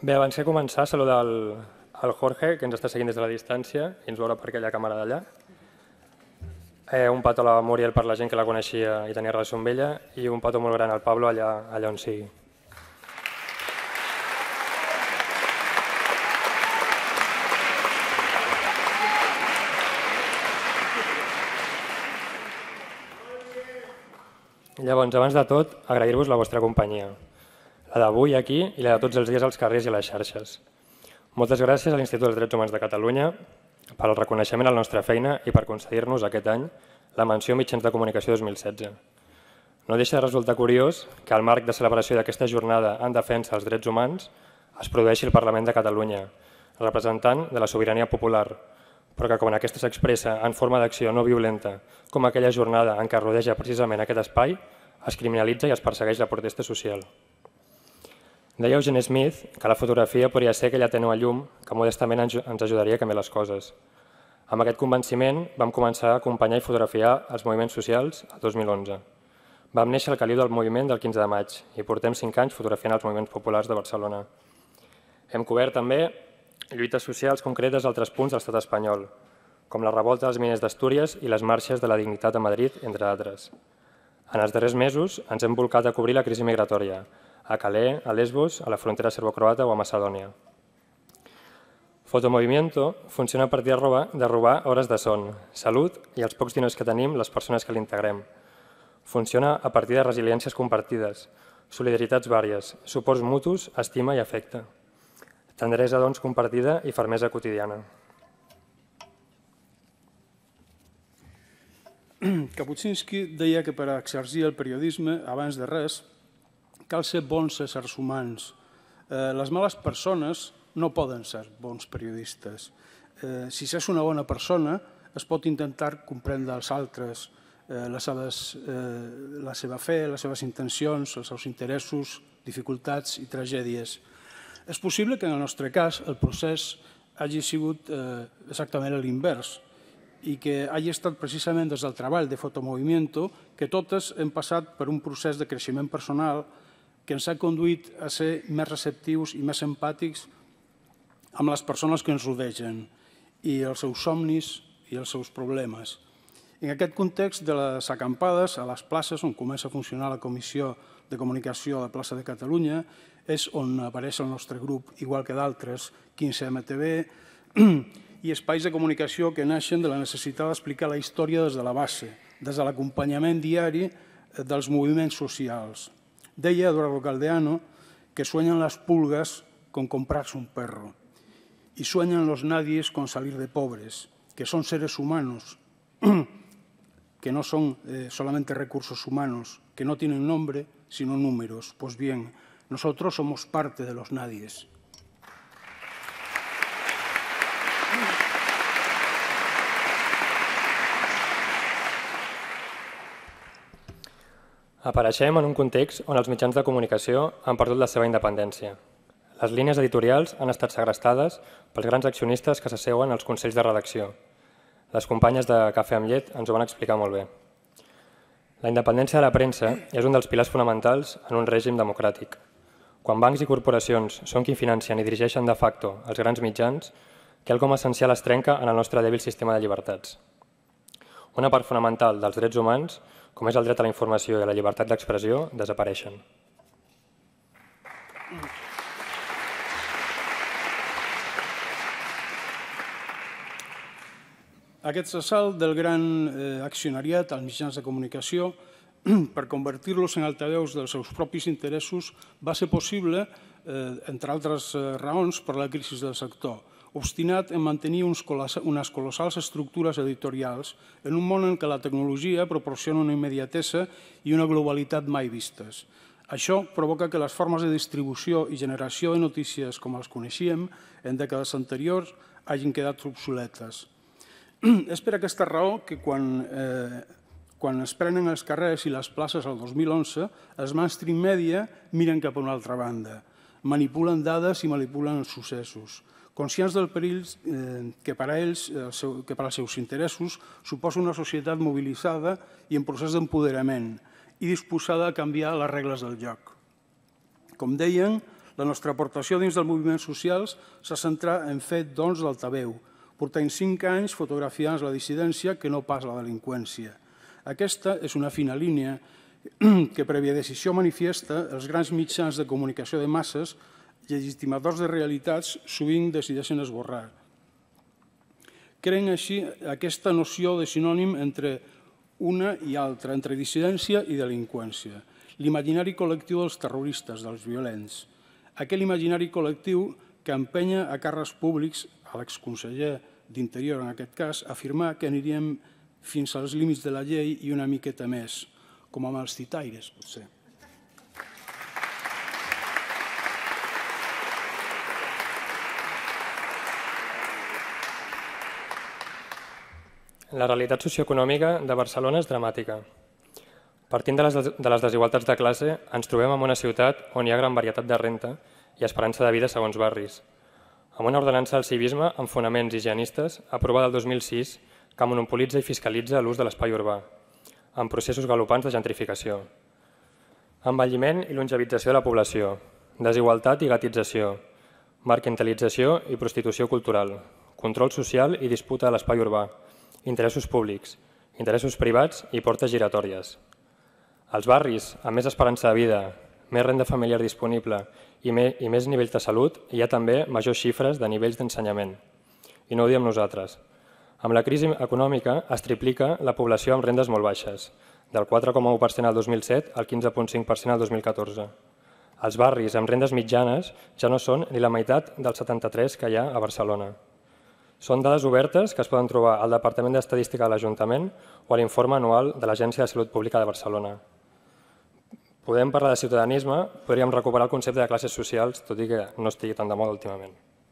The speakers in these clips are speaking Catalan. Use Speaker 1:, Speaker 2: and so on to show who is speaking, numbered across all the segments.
Speaker 1: Bé, abans de començar, saludar el Jorge, que ens està seguint des de la distància i ens veurà per aquella càmera d'allà. Un petó a la Muriel per la gent que la coneixia i tenia relació amb ella, i un petó molt gran al Pablo allà on sigui. Llavors, abans de tot, agrair-vos la vostra companyia, la d'avui aquí i la de tots els dies als carrers i a les xarxes. Moltes gràcies a l'Institut dels Drets Humans de Catalunya per al reconeixement a la nostra feina i per concedir-nos aquest any la menció Mitjans de Comunicació 2016. No deixa de resultar curiós que al marc de celebració d'aquesta jornada en defensa dels drets humans es produeixi el Parlament de Catalunya, representant de la sobirania popular, però que quan aquesta s'expressa en forma d'acció no violenta, com aquella jornada en què rodeja precisament aquest espai, es criminalitza i es persegueix la protesta social. Deia Eugene Smith que la fotografia podria ser aquella tènue llum que modestament ens ajudaria a canviar les coses. Amb aquest convenciment vam començar a acompanyar i fotografiar els moviments socials el 2011. Vam néixer al caliu del moviment del 15 de maig i portem 5 anys fotografiant els moviments populars de Barcelona. Hem cobert també lluites socials concretes a altres punts de l'estat espanyol, com la revolta dels miners d'Astúries i les marxes de la dignitat a Madrid, entre altres. En els darrers mesos ens hem volcat a cobrir la crisi migratòria, a Calais, a Lesbos, a la frontera serbocroata o a Macedònia. Fotomovimiento funciona a partir de robar hores de son, salut i els pocs diners que tenim les persones que l'integrem. Funciona a partir de resiliències compartides, solidaritats vàries, suports mutus, estima i afecte. Tendresa, doncs, compartida i fermesa quotidiana.
Speaker 2: Kapuscinski deia que per exercir el periodisme, abans de res, cal ser bons éssers humans. Les males persones no poden ser bons periodistes. Si s'és una bona persona, es pot intentar comprendre els altres, la seva fe, les seves intencions, els seus interessos, dificultats i tragèdies. És possible que en el nostre cas el procés hagi sigut exactament l'invers i que hagi estat precisament des del treball de Fotomovimiento que totes hem passat per un procés de creixement personal que ens ha conduït a ser més receptius i més empàtics amb les persones que ens rodegen i els seus somnis i els seus problemes. En aquest context de les acampades a les places on comença a funcionar la Comissió de Comunicació a la plaça de Catalunya és on apareix el nostre grup, igual que d'altres, 15MTV i espais de comunicació que naixen de la necessitat d'explicar la història des de la base, des de l'acompanyament diari dels moviments socials. Deia Eduardo Caldeano que sueñan las pulgas con comprarse un perro y sueñan los nadies con salir de pobres, que son seres humanos, que no son solamente recursos humanos, que no tienen nombre sino números. Pues bien, nosotros somos parte de los nadies.
Speaker 1: Apareixem en un context on els mitjans de comunicació han perdut la seva independència. Les línies editorials han estat segrestades pels grans accionistes que s'asseuen als consells de redacció. Les companyes de Cafè amb llet ens ho van explicar molt bé. La independència de la premsa és un dels pilars fonamentals en un règim democràtic. Quan bancs i corporacions són qui financen i dirigeixen de facto els grans mitjans, quelcom essencial es trenca en el nostre dèbil sistema de llibertats. Una part fonamental dels drets humans, com és el dret a la informació i a la llibertat d'expressió, desapareixen.
Speaker 2: Aquest assalt del gran accionariat als mitjans de comunicació per convertir-los en altaveus dels seus propis interessos va ser possible, entre altres raons, per la crisi del sector, obstinat en mantenir unes colossals estructures editorials en un món en què la tecnologia proporciona una immediatesa i una globalitat mai vistes. Això provoca que les formes de distribució i generació de notícies com els coneixíem en dècades anteriors hagin quedat obsoletes. És per aquesta raó que quan es prenen els carrers i les places el 2011, els mainstream media miren cap a una altra banda, manipulen dades i manipulen els successos, conscients del perill que per a ells, que per als seus interessos, suposa una societat mobilitzada i en procés d'empoderament i disposada a canviar les regles del joc. Com deien, La nostra aportació dins dels moviments socials s'ha centrat en fer doncs l'altaveu, portant 5 anys fotografiant la dissidència que no pas la delinqüència. Aquesta és una fina línia que, prèvia decisió manifiesta, els grans mitjans de comunicació de masses, legitimadors de realitats, sovint decideixen esborrar. Creen així aquesta noció de sinònim entre una i altra, entre dissidència i delinqüència. L'imaginari col·lectiu dels terroristes, dels violents. Aquell imaginari col·lectiu que empenya a càrrecs públics, a l'exconseller d'Interior en aquest cas, a afirmar que aniríem fins als límits de la llei i una miqueta més, com amb els citaires, potser.
Speaker 1: La realitat socioeconòmica de Barcelona és dramàtica. Partint de les desigualtats de classe, ens trobem en una ciutat on hi ha gran varietat de renta i esperança de vida segons barris, amb una ordenança del civisme amb fonaments higienistes aprovada el 2006 que monopolitza i fiscalitza l'ús de l'espai urbà, amb processos galopants de gentrificació. Envelliment i longevització de la població, desigualtat i gatització, mercantilització i prostitució cultural, control social i disputa de l'espai urbà, interessos públics, interessos privats i portes giratòries. Als barris, amb més esperança de vida, més renda familiar disponible i més nivells de salut, hi ha també majors xifres de nivells d'ensenyament. I no ho diem nosaltres. Amb la crisi econòmica es triplica la població amb rendes molt baixes, del 4,1% al 2007 al 15,5% al 2014. Els barris amb rendes mitjanes ja no són ni la meitat dels 73 que hi ha a Barcelona. Són dades obertes que es poden trobar al Departament d'Estadística de l'Ajuntament o a l'informe anual de l'Agència de Salut Pública de Barcelona. Podem parlar de ciutadanisme, podríem recuperar el concepte de classes socials, tot i que no estigui tan de moda últimament.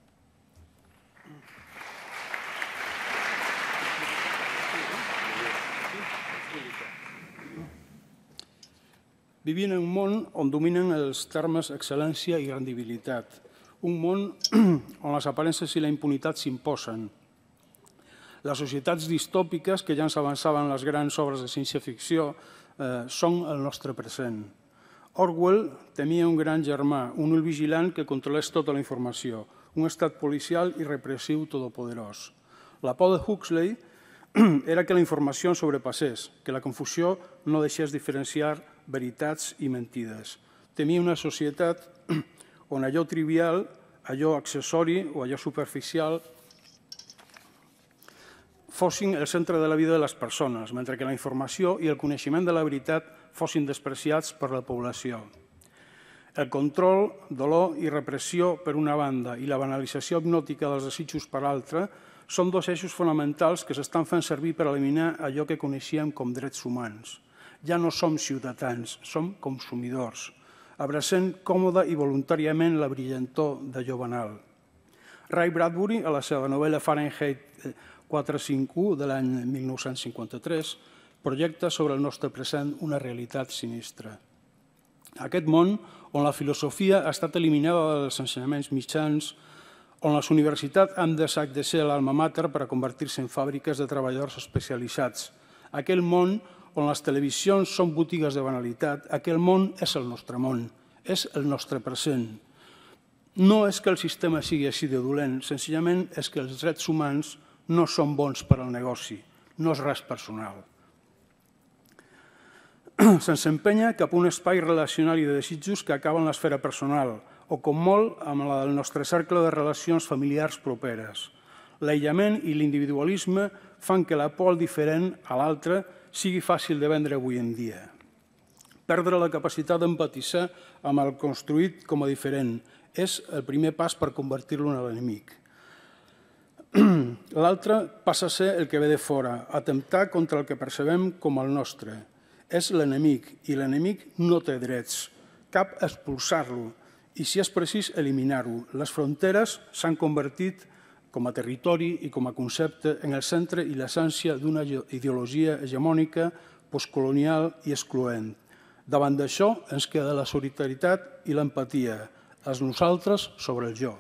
Speaker 2: Vivim en un món on dominen els termes excel·lència i rendibilitat, un món on les aparences i la impunitat s'imposen. Les societats distòpiques que ja ens avançaven les grans obres de ciència-ficció són el nostre present. Orwell temia un gran germà, un ull vigilant que controlés tota la informació, un estat policial i repressiu todopoderós. La por de Huxley era que la informació ens sobrepassés, que la confusió no deixés diferenciar veritats i mentides. Temia una societat on allò trivial, allò accessori o allò superficial fossin el centre de la vida de les persones, mentre que la informació i el coneixement de la veritat fossin despreciats per la població. El control, dolor i repressió per una banda i la banalització hipnòtica dels desitjos per l'altra són dos eixos fonamentals que s'estan fent servir per eliminar allò que coneixíem com drets humans. Ja no som ciutadans, som consumidors, abracant còmoda i voluntàriament la brillantor d'allò banal. Ray Bradbury, a la seva novel·la Fahrenheit 451 de l'any 1953, projecta sobre el nostre present una realitat sinistra. Aquest món on la filosofia ha estat eliminada dels ensenyaments mitjans, on les universitats han deixat de ser l'alma mater per a convertir-se en fàbriques de treballadors especialitzats. Aquell món on les televisions són botigues de banalitat, aquell món és el nostre món, és el nostre present. No és que el sistema sigui així de dolent, senzillament és que els drets humans no són bons per al negoci, no és res personal. Se'ns empenya cap a un espai relacional i de desitjos que acaba en l'esfera personal, o com molt amb la del nostre cercle de relacions familiars properes. L'aïllament i l'individualisme fan que la por al diferent, a l'altre, sigui fàcil de vendre avui en dia. Perdre la capacitat d'empatitzar amb el construït com a diferent és el primer pas per convertir-lo en l'enemic. L'altre passa a ser el que ve de fora, atemptar contra el que percebem com el nostre. És l'enemic i l'enemic no té drets. Cap expulsar-lo i, si és precís, eliminar-ho. Les fronteres s'han convertit com a territori i com a concepte en el centre i l'essència d'una ideologia hegemònica, postcolonial i excloent. Davant d'això ens queda la solidaritat i l'empatia, els nosaltres sobre el jo.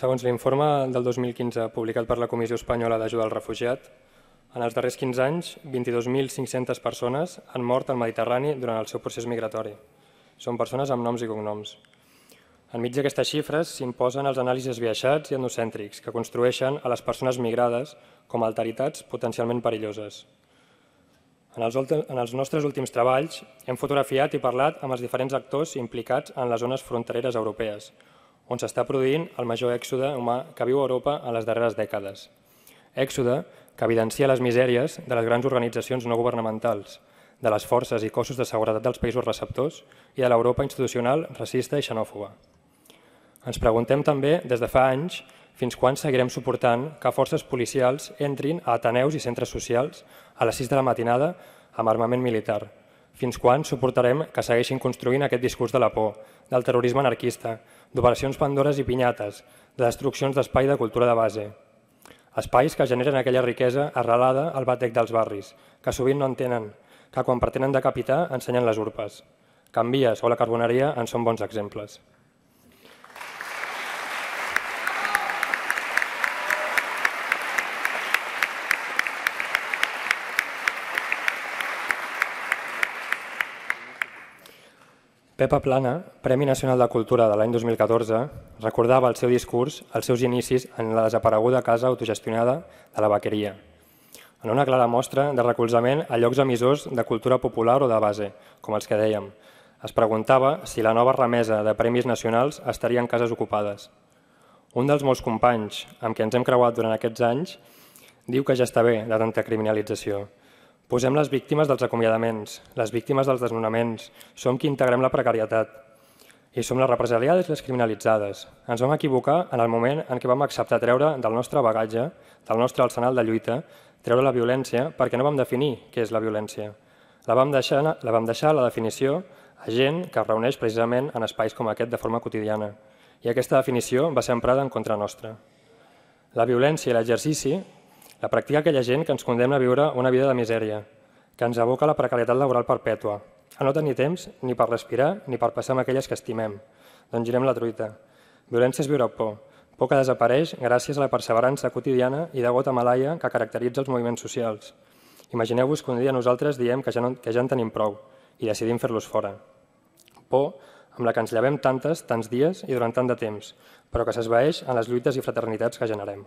Speaker 1: Segons l'informe del 2015 publicat per la Comissió Espanyola d'Ajuda al Refugiat, en els darrers 15 anys, 22.500 persones han mort al Mediterrani durant el seu procés migratori. Són persones amb noms i cognoms. Enmig d'aquestes xifres s'imposen els anàlisis biaixats i etnocèntrics que construeixen a les persones migrades com a alteritats potencialment perilloses. En els nostres últims treballs hem fotografiat i parlat amb els diferents actors implicats en les zones frontereres europees, on s'està produint el major èxode humà que viu Europa en les darreres dècades. Èxode que evidencia les misèries de les grans organitzacions no governamentals, de les forces i cossos de seguretat dels països receptors i de l'Europa institucional racista i xenòfoba. Ens preguntem també, des de fa anys, fins quan seguirem suportant que forces policials entrin a ateneus i centres socials a les 6 de la matinada amb armament militar. Fins quan suportarem que segueixin construint aquest discurs de la por, del terrorisme anarquista, d'operacions Pandores i Pinyates, de destruccions d'espai de cultura de base. Espais que generen aquella riquesa arrelada al batec dels barris, que sovint no entenen, que quan pretenen decapitar ensenyen les urpes. Can Vies o la Carboneria en són bons exemples. Pepa Plana, Premi Nacional de Cultura de l'any 2014, recordava el seu discurs els seus inicis en la desapareguda casa autogestionada de la Vaqueria, en una clara mostra de recolzament a llocs emissors de cultura popular o de base, com els que dèiem. Es preguntava si la nova remesa de premis nacionals estaria en cases ocupades. Un dels molts companys amb qui ens hem creuat durant aquests anys diu que ja està bé de tanta criminalització. Posem les víctimes dels acomiadaments, les víctimes dels desnonaments, som qui integrem la precarietat i som les represaliades i les criminalitzades. Ens vam equivocar en el moment en què vam acceptar treure del nostre bagatge, del nostre arsenal de lluita, treure la violència perquè no vam definir què és la violència. La vam deixar la definició a gent que es reuneix precisament en espais com aquest de forma quotidiana i aquesta definició va ser emprada en contra nostra. La violència i l'exercici la practica aquella gent que ens condemna a viure una vida de misèria, que ens aboca a la precarietat laboral perpètua, a no tenir temps ni per respirar ni per passar amb aquelles que estimem. Doncs girem la truita. Violència és viure por que desapareix gràcies a la perseverança quotidiana i de gota malaia que caracteritza els moviments socials. Imagineu-vos que un dia nosaltres diem que ja en tenim prou i decidim fer-los fora. Por amb la que ens llevem tants dies i durant tant de temps, però que s'esvaeix en les lluites i fraternitats que generem.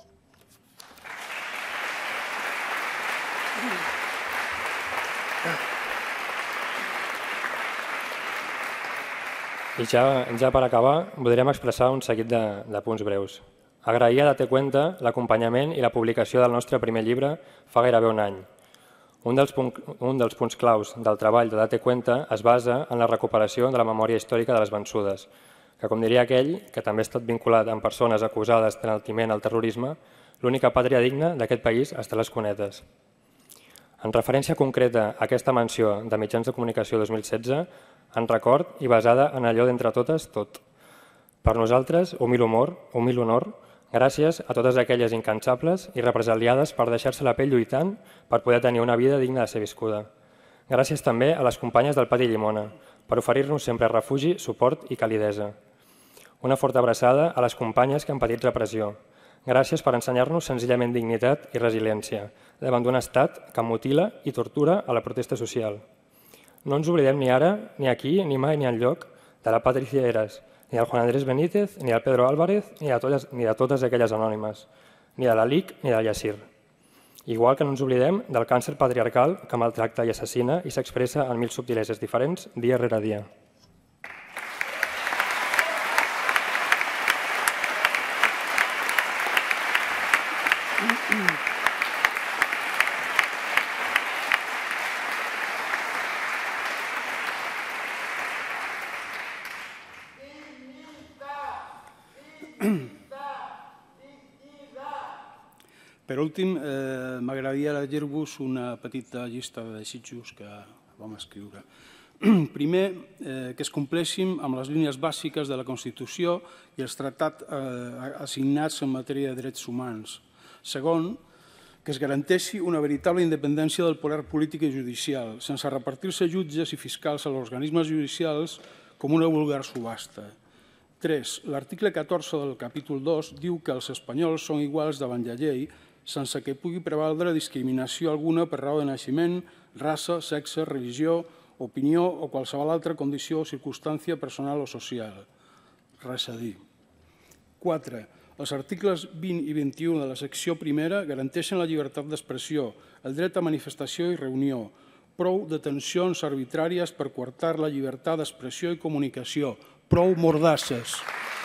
Speaker 1: I ja per acabar, voldríem expressar un seguit de punts breus. Agrair a Date Cuenta l'acompanyament i la publicació del nostre primer llibre fa gairebé un any. Un dels punts claus del treball de Date Cuenta es basa en la recuperació de la memòria històrica de les vençudes, que, com diria aquell, que també ha estat vinculat amb persones acusades d'enaltiment al terrorisme, l'única pàtria digna d'aquest país està a les cunetes. En referència concreta a aquesta menció de Mitjans de Comunicació 2016, en record i basada en allò d'entre totes tot. Per nosaltres, humil honor, gràcies a totes aquelles incansables i represaliades per deixar-se la pell lluitant per poder tenir una vida digna de ser viscuda. Gràcies també a les companyes del Pati Llimona per oferir-nos sempre refugi, suport i calidesa. Una forta abraçada a les companyes que han patit repressió. Gràcies per ensenyar-nos senzillament dignitat i resiliència davant d'un estat que mutila i tortura a la protesta social. No ens oblidem ni ara, ni aquí, ni mai, ni enlloc, de la Patricia Heras, ni del Juan Andrés Benítez, ni del Pedro Álvarez, ni de totes aquelles anònimes, ni de la LIC ni del Yassir. Igual que no ens oblidem del càncer patriarcal que maltracta i assassina i s'expressa en mil subtileses diferents dia rere dia.
Speaker 2: Per últim, m'agradaria llegir-vos una petita llista de desitjos que vam escriure. Primer, que es compleixin amb les línies bàsiques de la Constitució i els tractats assignats en matèria de drets humans. Segon, que es garanteixi una veritable independència del poder polític i judicial, sense repartir-se jutges i fiscals a els organismes judicials com una vulgar subhasta. 3. L'article 14 del capítol 2 diu que els espanyols són iguals davant la llei sense que pugui prevaldre discriminació alguna per raó de naixement, raça, sexe, religió, opinió o qualsevol altra condició o circumstància personal o social. Res a dir. 4. Els articles 20 i 21 de la secció primera garanteixen la llibertat d'expressió, el dret a manifestació i reunió, prou detencions arbitràries per coartar la llibertat d'expressió i comunicació, prou mordasses.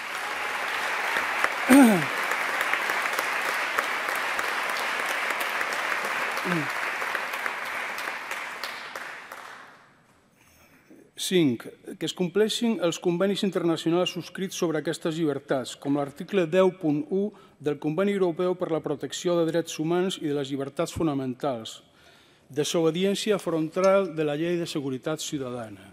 Speaker 2: Cinc, que es compleixin els convenis internacionals subscrits sobre aquestes llibertats, com l'article 10.1 del Conveni Europeu per la Protecció de Drets Humans i de les Llibertats Fonamentals, desobediència frontal de la Llei de Seguretat Ciutadana.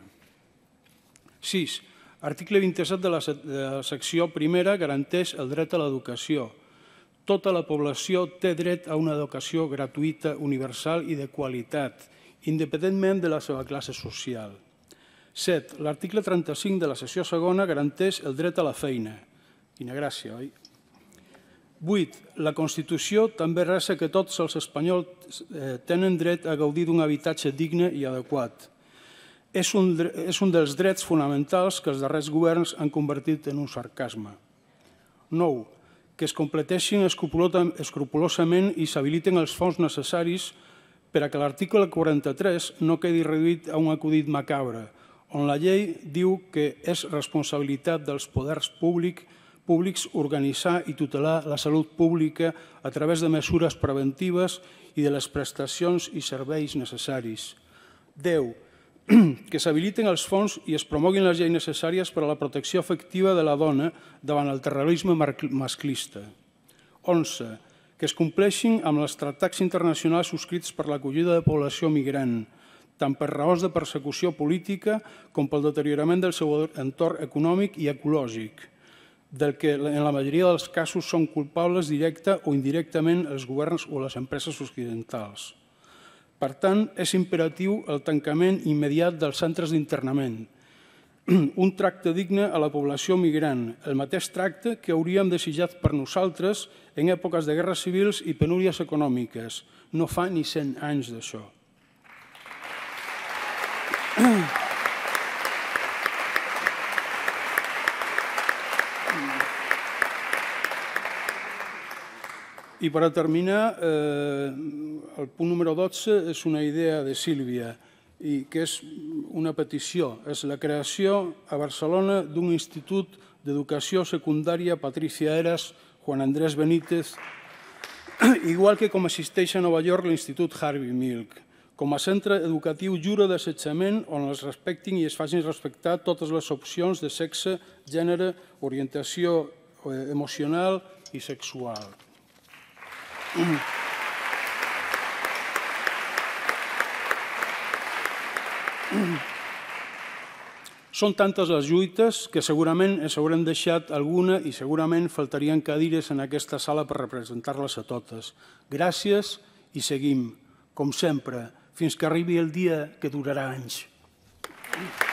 Speaker 2: 6. Article 27 de la secció primera garanteix el dret a l'educació. Tota la població té dret a una educació gratuïta, universal i de qualitat, independentment de la seva classe social. 7. L'article 35 de la secció segona garanteix el dret a la feina. Quina gràcia, oi? 8. La Constitució també resa que tots els espanyols tenen dret a gaudir d'un habitatge digne i adequat. És un dels drets fonamentals que els darrers governs han convertit en un sarcasme. 9. Que es completeixin escrupolosament i s'habiliten els fons necessaris per a que l'article 43 no quedi reduït a un acudit macabre, on la llei diu que és responsabilitat dels poders públics organitzar i tutelar la salut pública a través de mesures preventives i de les prestacions i serveis necessaris. 10. Que s'habiliten els fons i es promoguin les lleis necessàries per a la protecció efectiva de la dona davant el terrorisme masclista. 11. Que es compleixin amb els tractats internacionals subscrits per l'acollida de població migrant, tant per raons de persecució política com pel deteriorament del seu entorn econòmic i ecològic, del que en la majoria dels casos són culpables directa o indirectament els governs o les empreses occidentals. Per tant, és imperatiu el tancament immediat dels centres d'internament, un tracte digne a la població migrant, el mateix tracte que hauríem desitjat per nosaltres en èpoques de guerres civils i penúries econòmiques. No fa ni 100 anys d'això. I per a terminar, el punt número 12 és una idea de Sílvia, que és una petició. És la creació a Barcelona d'un institut d'educació secundària Patricia Heras, Juan Andrés Benítez, igual que com existeix a Nova York l'Institut Harvey Milk, com a centre educatiu lliure d'assetjament on es respectin i es facin respectar totes les opcions de sexe, gènere, orientació emocional i sexual. Són tantes les lluites que segurament ens haurem deixat alguna i segurament faltarien cadires en aquesta sala per representar-les a totes. Gràcies i seguim, com sempre, fins que arribi el dia que durarà anys.